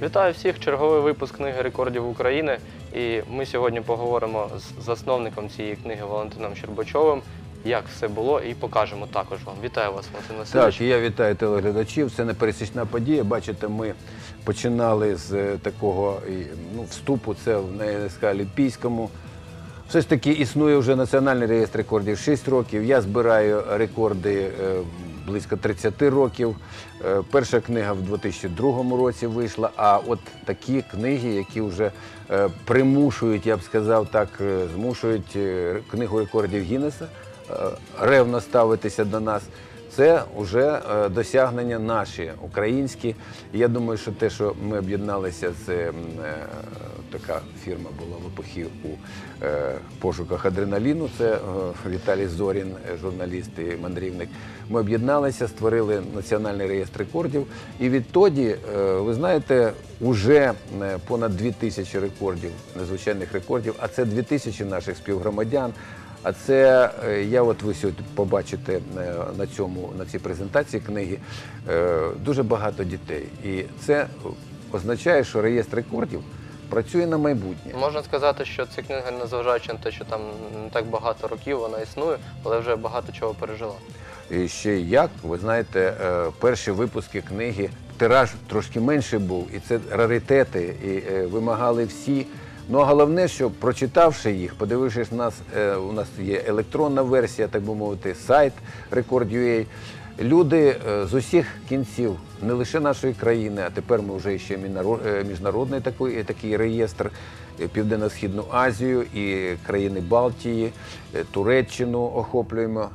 Вітаю всіх! Черговий випуск книги рекордів України. І ми сьогодні поговоримо з засновником цієї книги Валентином Щербачовим, як все було, і покажемо також вам. Вітаю вас, Валентин Васильович. Так, я вітаю телеглядачів. Це непересічна подія. Бачите, ми починали з такого вступу, це на НСК Олімпійському. Все ж таки існує вже Національний реєстр рекордів 6 років. Я збираю рекорди близько 30 років. Перша книга в 2002 році вийшла, а от такі книги, які вже примушують, я б сказав так, змушують книгу рекордів Гіннеса ревно ставитися до нас, це вже досягнення наші, українські. Я думаю, що те, що ми об'єдналися з така фірма була в епохі у пошуках адреналіну, це Віталій Зорін, журналіст і мандрівник. Ми об'єдналися, створили Національний реєстр рекордів. І відтоді, ви знаєте, вже понад 2000 рекордів, незвичайних рекордів, а це 2000 наших співгромадян. А це, ви сьогодні побачите на цій презентації книги, дуже багато дітей. І це означає, що реєстр рекордів працює на майбутнє. Можна сказати, що ця книга, незважаючи на те, що там не так багато років вона існує, але вже багато чого пережила. І ще як, ви знаєте, перші випуски книги, тираж трошки менший був, і це раритети, і вимагали всі. Ну, а головне, що прочитавши їх, подивившись нас, у нас є електронна версія, так би мовити, сайт Record.ua, люди з усіх кінців, не лише нашої країни, а тепер ми вже ще міжнародний такий реєстр, Південно-Східну Азію і країни Балтії, Туреччину охоплюємо.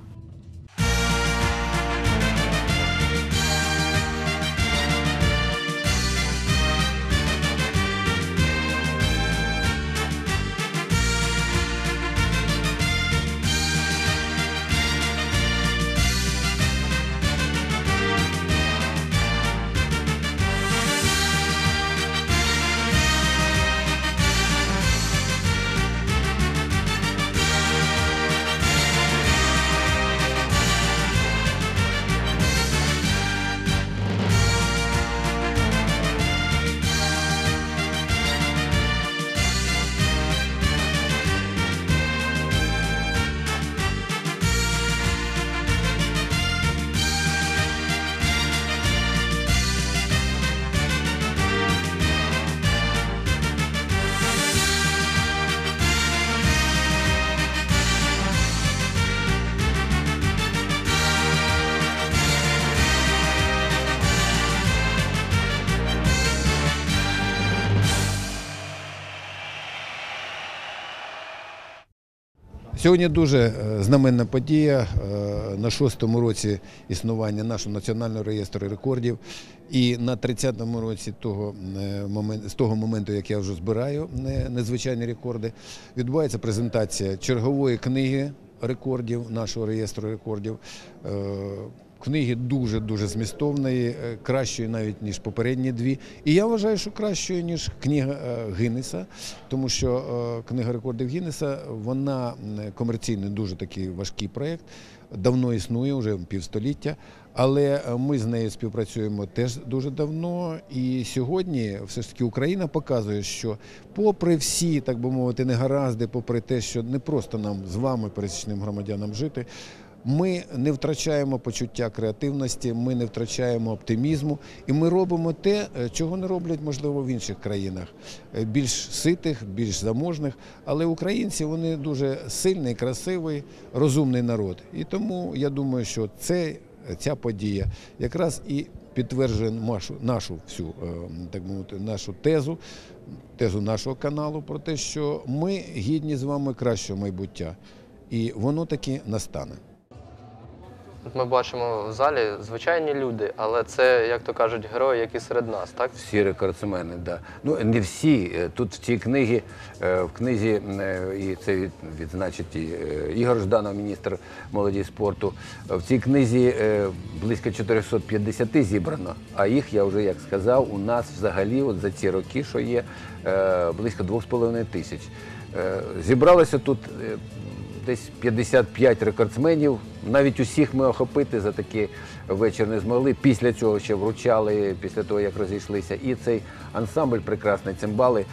Сьогодні дуже знаменна подія на 6-му році існування нашого Національного реєстру рекордів. І на 30-му році з того моменту, як я вже збираю незвичайні рекорди, відбувається презентація чергової книги рекордів, нашого реєстру рекордів. Книги дуже-дуже змістовної, кращої навіть, ніж попередні дві. І я вважаю, що кращою, ніж книга Гіннеса, тому що книга рекордів Гіннеса, вона комерційно дуже такий важкий проєкт, давно існує, вже півстоліття, але ми з нею співпрацюємо теж дуже давно. І сьогодні все ж таки Україна показує, що попри всі, так би мовити, негаразди, попри те, що не просто нам з вами, пересічним громадянам, жити, ми не втрачаємо почуття креативності, ми не втрачаємо оптимізму, і ми робимо те, чого не роблять, можливо, в інших країнах, більш ситих, більш заможних, але українці, вони дуже сильний, красивий, розумний народ. І тому я думаю, що ця подія якраз і підтверджує нашу всю, так мовити, нашу тезу нашого каналу про те, що ми гідні з вами кращого майбуття, і воно таки настане. Ми бачимо в залі звичайні люди, але це, як то кажуть, герої, які серед нас, так? Всі рекордсмени, так. Ну, не всі. Тут в цій книзі, і це відзначить і Ігор Жданов, міністр молоді і спорту, в цій книзі близько 450 зібрано, а їх, я вже як сказав, у нас взагалі от за ці роки, що є, близько 2500. Зібралося тут десь 55 рекордсменів. Навіть усіх ми охопити за такий вечір не змогли. Після цього ще вручали, після того, як розійшлися. І цей ансамбль прекрасний, цимбали,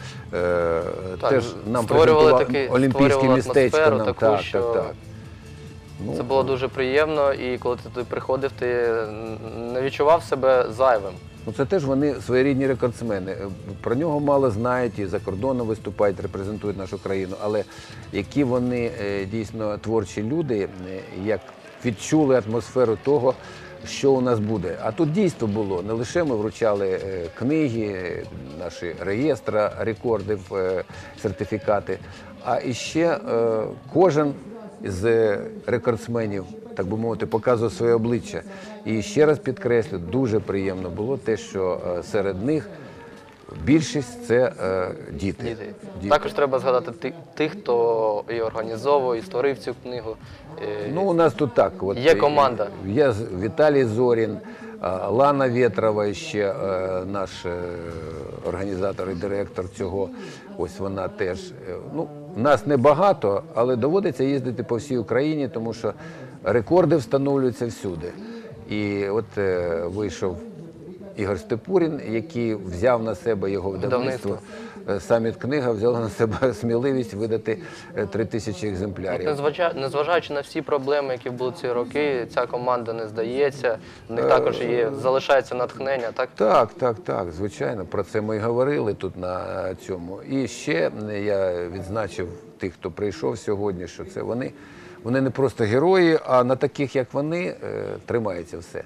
теж нам презентував олімпійське містечко. Нам, так. Ну, це було дуже приємно, і коли ти туди приходив, ти не відчував себе зайвим. Ну, це теж вони своєрідні рекордсмени. Про нього мало знають, і за кордоном виступають, репрезентують нашу країну. Але які вони дійсно творчі люди, як відчули атмосферу того, що у нас буде. А тут дійство було. Не лише ми вручали книги, наші реєстри рекордів, сертифікати, а іще кожен з рекордсменів, так би мовити, показував своє обличчя. І ще раз підкреслю, дуже приємно було те, що серед них більшість – це діти. Також треба згадати тих, хто і організовував, і створив цю книгу. Ну, у нас тут так. От, є команда. Є Віталій Зорін, Лана Ветрова, ще наш організатор і директор цього. Ось вона теж. Ну, нас небагато, але доводиться їздити по всій Україні, тому що рекорди встановлюються всюди. І от вийшов Ігор Степурін, який взяв на себе його видавництво. Саміт книга взяла на себе сміливість видати 3000 екземплярів. Незважаючи на всі проблеми, які були ці роки, ця команда не здається, в них також залишається натхнення, так? Так, звичайно, про це ми і говорили тут на цьому. І ще я відзначив тих, хто прийшов сьогодні, що це вони не просто герої, а на таких, як вони, тримається все.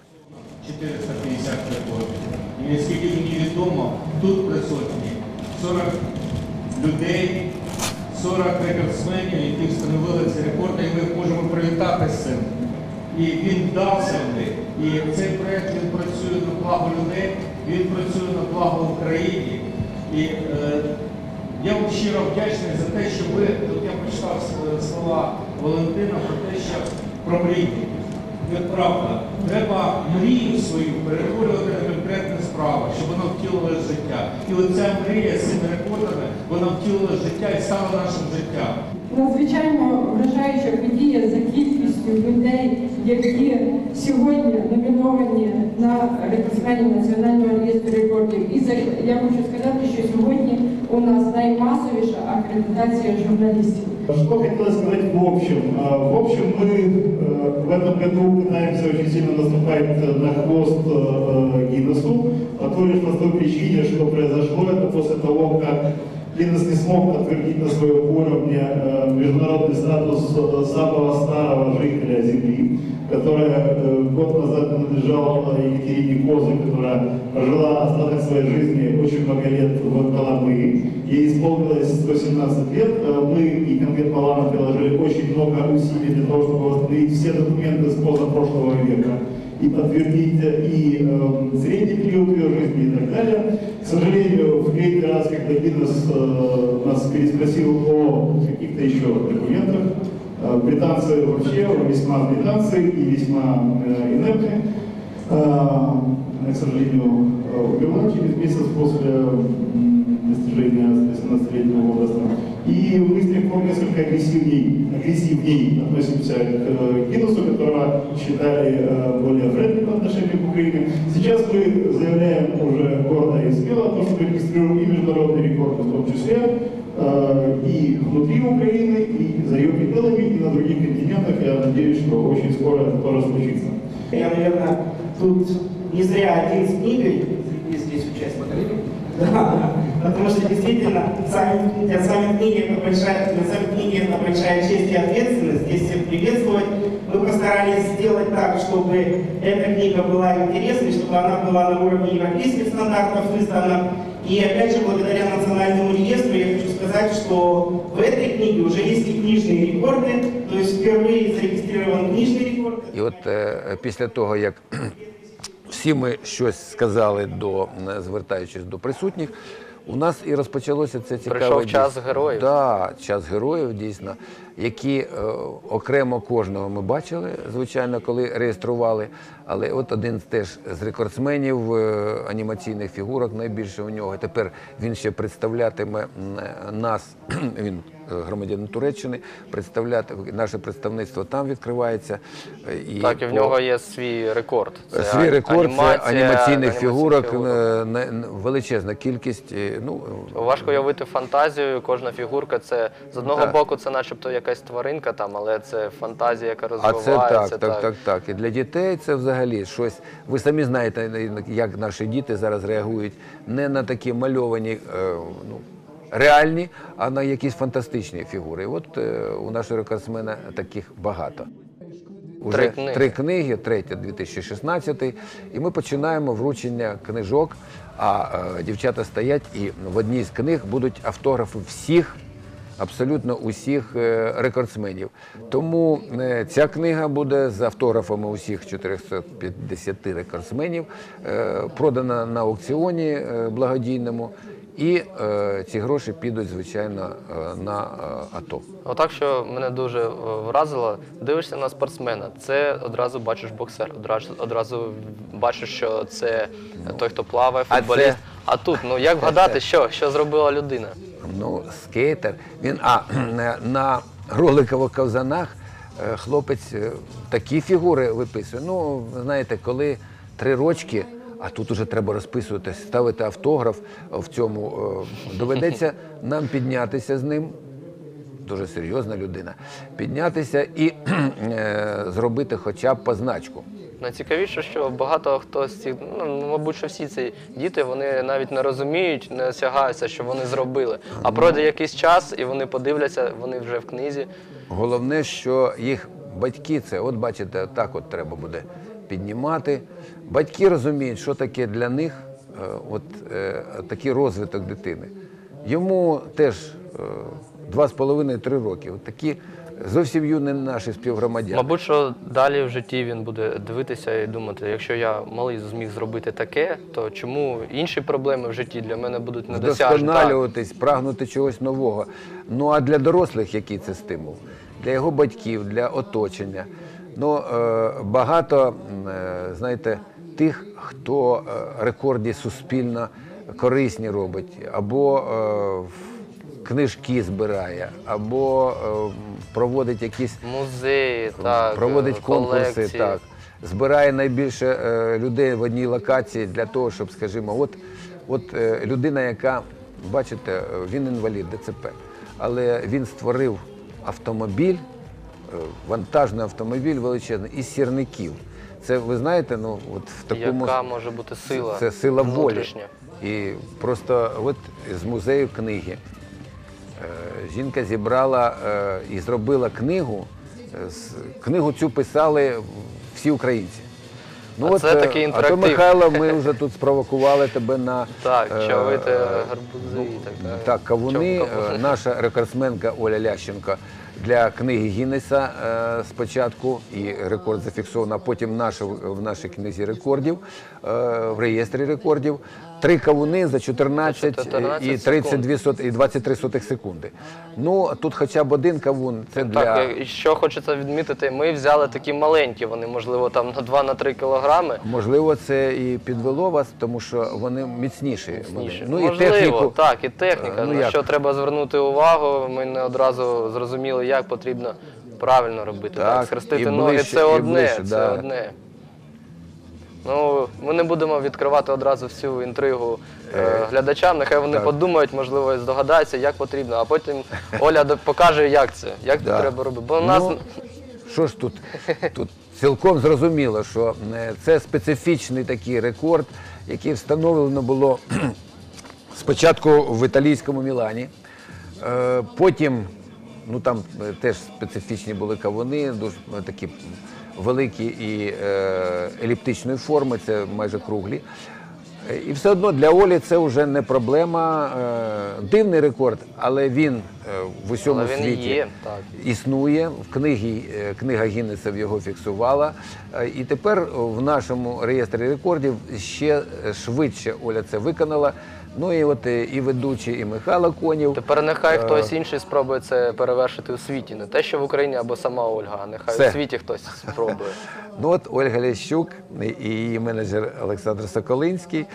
450 рекордів. І наскільки мені відомо, тут присутні 40 людей, 40 рекордсменів, які встановили ці рекорди, і ми можемо привітати з цим. І він вдався в них. І цей проєкт, він працює на благо людей, він працює на благо України. І я вам щиро вдячний за те, що ви, тут я прочитав слова Валентина про те, що про мрії. Правда, треба мрію свою перетворювати на конкретні справи, щоб вона втілила життя. І оця мрія з цими рекордами, вона втілила життя і стала нашим життям. Надзвичайно вражаюча подія за кількістю людей, які сьогодні номіновані на рекордсменів Національного реєстру рекордів. І я хочу сказати, що сьогодні у нас наймасовіша акредитація журналістів. Что хотелось сказать в общем? В общем, мы в этом году пытаемся очень сильно наступать на хвост Гиннесу, по той лишь простой причине, что произошло это после того, как Гиннес не смог подтвердить на своем уровне международный статус самого старого жителя Земли, которая год назад принадлежала Екатерине Козы, которая прожила остаток своей жизни очень много лет в Коломыи. Ей исполнилось 117 лет. Мы и конкретно Лана приложили очень много усилий для того, чтобы восстановить все документы с позапрошлого века и подтвердить и средний период ее жизни и так далее. К сожалению, в третий раз, когда Гиннес нас переспросил о каких-то еще документах, британцы вообще весьма британцы и весьма инертны. К сожалению, умерла через месяц после достижения 18-летнего возраста. И мы с тех пор несколько агрессивней относимся к Гиннесу, которого считали более френдли по отношению к Украине. Сейчас мы заявляем уже гордо и смело, то, что мы регистрируем и международные рекорды в том числе, и внутри Украины, и за ее пределами, и на других континентах. Я надеюсь, что очень скоро это тоже случится. Я, наверное, тут не зря один с книгой, здесь участник. Да, потому что действительно саммит книги это большая честь и ответственность. Здесь всех приветствовать. Мы постарались сделать так, чтобы эта книга была интересной, чтобы она была на уровне европейских стандартов издана. И опять же, благодаря национальному реестру я хочу сказать, что в этой книге уже есть и книжные рекорды, то есть впервые зарегистрирован книжный рекорд. І от після того, як всі ми щось сказали, звертаючись до присутніх, у нас і розпочалося це цікаве... Прийшов час героїв. Так, час героїв, дійсно. які окремо кожного ми бачили, звичайно, коли реєстрували. Але от один теж з рекордсменів анімаційних фігурок, найбільше у нього. Тепер він ще представлятиме нас, він громадянин Туреччини, наше представництво там відкривається. Так, і в нього є свій рекорд. Свій рекорд – це анімаційних фігурок, величезна кількість. Важко уявити фантазію, кожна фігурка – це, з одного боку, це начебто якась тваринка там, але це фантазія, яка розвивається. А це так. І для дітей це взагалі щось. Ви самі знаєте, як наші діти зараз реагують не на такі мальовані, реальні, а на якісь фантастичні фігури. І от у нашого рекордсмена таких багато. Уже 3 книги, третя 2016, і ми починаємо вручення книжок, а дівчата стоять, і в одній з книг будуть автографи всіх, абсолютно усіх рекордсменів. Тому ця книга буде з автографами усіх 450 рекордсменів, продана на аукціоні благодійному, і ці гроші підуть, звичайно, на АТО. Отак, що мене дуже вразило, дивишся на спортсмена, це одразу бачиш боксер, одразу бачиш, що це той, хто плаває, футболіст. А тут, як вгадати, що зробила людина? Скейтер. Він, на роликових ковзанах хлопець такі фігури виписує. Знаєте, коли 3 рочки, а тут уже треба розписувати, ставити автограф в цьому, доведеться нам піднятися з ним, дуже серйозна людина, піднятися і зробити хоча б позначку. Найцікавіше, що багато хто з цих, мабуть, що всі ці діти, вони навіть не розуміють, не осягаються, що вони зробили. А пройде якийсь час, і вони подивляться, вони вже в книзі. Головне, що їх батьки це, от бачите, так от треба буде піднімати. Батьки розуміють, що таке для них такий розвиток дитини. Йому теж 2,5-3 роки. От такі зовсім юні наші співгромадяни. Мабуть, що далі в житті він буде дивитися і думати, якщо я малий зміг зробити таке, то чому інші проблеми в житті для мене будуть недосяжні? Вдосконалюватись, прагнути чогось нового. А для дорослих який це стимул? Для його батьків, для оточення. Багато, знаєте, тих, хто рекорди суспільно корисні робить, або книжки збирає, або проводить якісь музеї, проводить конкурси, колекції. Збирає найбільше людей в одній локації для того, щоб, скажімо, от людина, яка, бачите, він інвалід, ДЦП, але він створив автомобіль, вантажний автомобіль величезний, із сірників. Це, ви знаєте, от в такому... Яка може бути сила? Це сила волі. Внутрішня. І просто от з музею книги жінка зібрала і зробила книгу. Книгу цю писали всі українці. Це такий інтерактив. А то, Михайло, ми вже тут спровокували тебе на... Так, чавити гарбузи і так далі. Так, кавуни. Наша рекордсменка Оля Лященко для книги Гіннеса спочатку, і рекорд зафіксовано, а потім в нашій книзі рекордів, в реєстрі рекордів. 3 кавуни за 14 і 23 секунди. Тут хоча б 1 кавун, це для... Так, і що хочеться відмітити, ми взяли такі маленькі, вони, можливо, там на 2-3 кілограми. Можливо, це і підвело вас, тому що вони міцніші. Можливо, так, і техніка. На що треба звернути увагу, ми не одразу зрозуміли, як потрібно правильно робити. Схрестити ноги – це одне. Ми не будемо відкривати одразу всю інтригу глядачам, нехай вони подумають, можливо, здогадаються, як потрібно, а потім Оля покаже, як треба робити. Бо що ж тут цілком зрозуміло, що це специфічний такий рекорд, який встановлено було спочатку в італійському Мілані, потім, там теж специфічні були кавуни, дуже такі великі і еліптичної форми, це майже круглі. І все одно для Олі це вже не проблема. Дивний рекорд, але він в усьому світі існує. Книга Гіннеса його фіксувала. І тепер в нашому реєстрі рекордів ще швидше Оля це виконала. Ну і от і ведучий, і Михайло Конів. Тепер нехай хтось інший спробує це перевершити у світі. Не те, що в Україні або сама Ольга, а нехай Все. у світі хтось спробує. Ну от Ольга Лящук і її менеджер Олександр Соколинський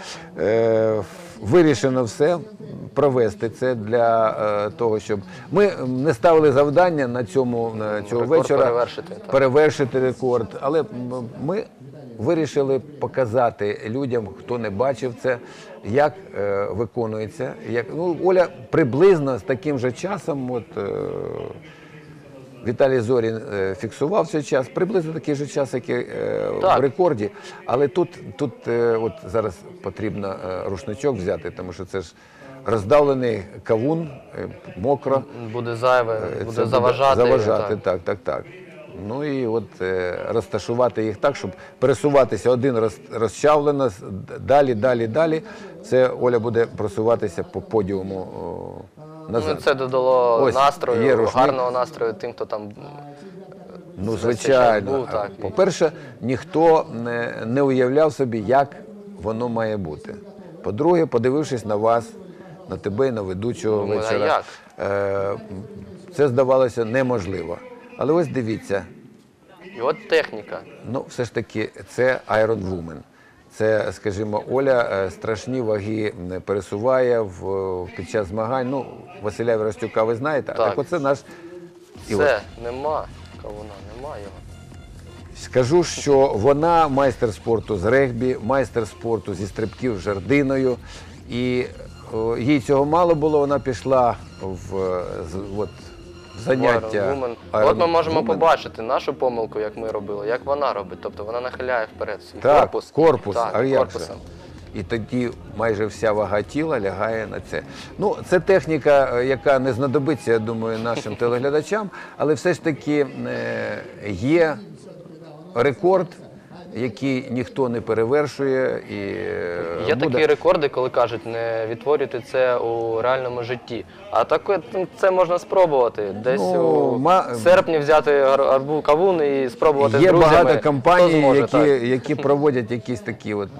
вирішено все провести це для того, щоб ми не ставили завдання на цього Рекорд вечора перевершити, так. перевершити рекорд, але ми вирішили показати людям, хто не бачив це, як виконується. Ну, Оля приблизно з таким же часом, от, Віталій Зорін фіксував цей час, приблизно такий же час, як і в рекорді. Але тут от зараз потрібно рушничок взяти, тому що це ж роздавлений кавун, мокро. Буде зайве, Це буде заважати. Так. Ну і от розташувати їх так, щоб пересуватися один розчавлено, далі. Це Оля буде просуватися по подіуму назад. Ну, це додало Ось, є настрою, рушник. гарного настрою тим, хто там Ну, весь цей час звичайно. був, так. По-перше, ніхто не уявляв собі, як воно має бути. По-друге, подивившись на вас, на тебе і на ведучого Думаю, а вечора, як? це здавалося неможливо. Але ось дивіться, І от техніка. ну, все ж таки, це Iron Woman. Це, скажімо, Оля страшні ваги пересуває під час змагань. Ну, Василя Віростюка ви знаєте, Так. так оце наш... І от Все, нема кавуна, нема його. скажу, що вона майстер спорту з регбі, майстер спорту зі стрибків жердиною. І їй цього мало було, вона пішла в заняття. Iron Woman. Iron От ми можемо Woman. побачити нашу помилку, як ми робили, як вона робить. Тобто вона нахиляє вперед свій Так, корпус. а Так, як корпусом. же? І тоді майже вся вага тіла лягає на це. Ну, це техніка, яка не знадобиться, я думаю, нашим телеглядачам, але все ж таки є рекорд, який ніхто не перевершує. І Є буде... такі рекорди, коли кажуть, не відтворюйте це у реальному житті. А таке, це можна спробувати. Десь у серпні взяти кавун і спробувати з Є друзями. багато Хто компаній, зможе, які проводять якісь такі от,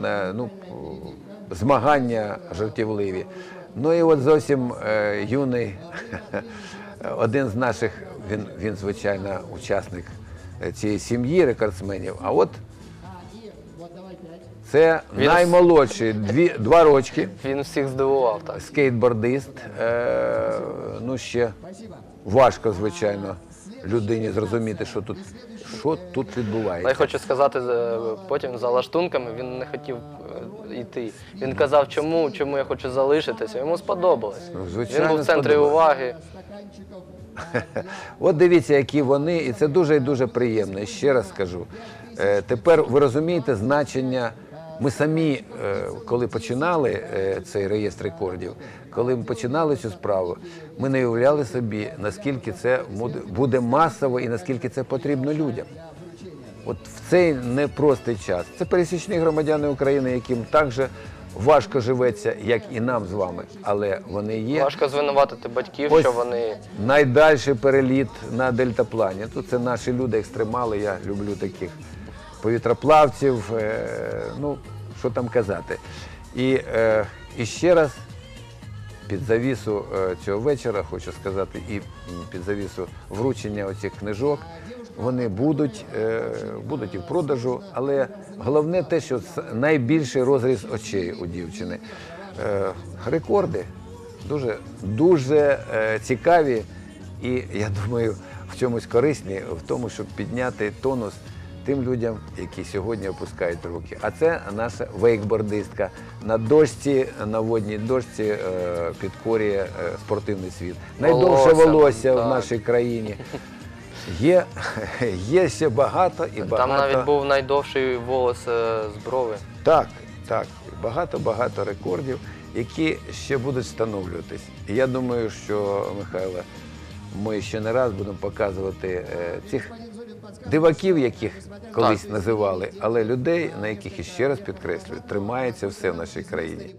змагання жартівливі. Ну і от зовсім юний, один з наших, він звичайно учасник цієї сім'ї рекордсменів, а от це наймолодший, 2 рочки. Він всіх здивував, так. Скейтбордист. Ну, ще важко, звичайно, людині зрозуміти, що тут відбувається. Але я хочу сказати, потім за лаштунками він не хотів йти. Він казав, чому я хочу залишитися. Йому сподобалось. Звичайно, Він був в центрі сподобалось. уваги. От дивіться, які вони, і це дуже і дуже приємно. І ще раз скажу. Тепер ви розумієте значення. Ми самі, коли починали цей реєстр рекордів, коли ми починали цю справу, ми не уявляли собі, наскільки це буде масово і наскільки це потрібно людям. От в цей непростий час. Це пересічні громадяни України, яким так же важко живеться, як і нам з вами, але вони є. Важко звинуватити батьків, Ось що вони... найдальший переліт на дельтаплані. Тут це наші люди, екстремали, я люблю таких повітроплавців, ну, що там казати. І ще раз під завісу цього вечора, хочу сказати, і під завісу вручення оцих книжок, вони будуть і в продажу, але головне те, що найбільший розріз очей у дівчини. Рекорди дуже цікаві і, я думаю, в чомусь корисні, в тому, щоб підняти тонус тим людям, які сьогодні опускають руки. А це наша вейкбордистка. На дошці, на водній дошці підкорює спортивний світ. Найдовше волосся в нашій країні. Є ще багато і багато. Там навіть був найдовший волос з брови. Так. Багато рекордів, які ще будуть встановлюватись. І я думаю, що, Михайло, ми ще не раз будемо показувати цих диваків, яких колись називали, але людей, на яких, іще раз підкреслюю, тримається все в нашій країні.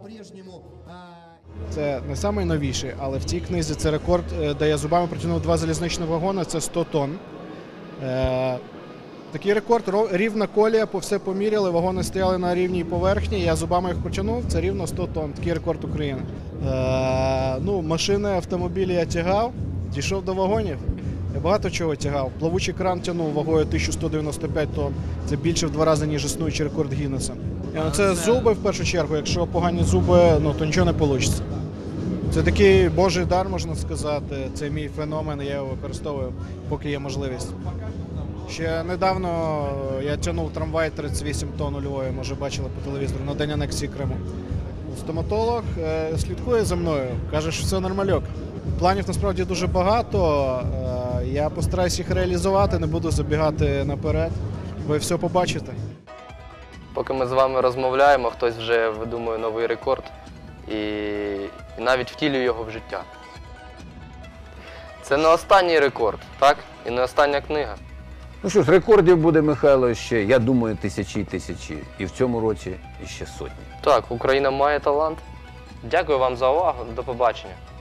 Це не найновіший, але в цій книзі це рекорд, де я зубами протягнув 2 залізничні вагони, це 100 тонн. Такий рекорд, рівна колія, все поміряли, вагони стояли на рівній поверхні, я зубами їх потягнув, це рівно 100 тонн, такий рекорд України. Машини, автомобілі я тягав, дійшов до вагонів, я багато чого тягав. Плавучий кран тягнув вагою 1195 тонн, це більше в 2 рази, ніж існуючий рекорд Гіннеса. Це зуби в першу чергу, якщо погані зуби, то нічого не вийде. Це такий божий дар, можна сказати, це мій феномен, я його використовую, поки є можливість. Ще недавно я тягнув трамвай 38 тонн у Львові, може бачили по телевізору, на день анексії Криму. Стоматолог слідкує за мною, каже, що все нормальок. Планів насправді дуже багато, я постараюсь їх реалізувати, не буду забігати наперед, ви все побачите. Поки ми з вами розмовляємо, хтось вже видумує новий рекорд і навіть втілює його в життя. Це не останній рекорд, так? І не остання книга. Ну що ж, рекордів буде, Михайло, ще, я думаю, тисячі і тисячі. І в цьому році іще сотні. Так, Україна має талант. Дякую вам за увагу. До побачення.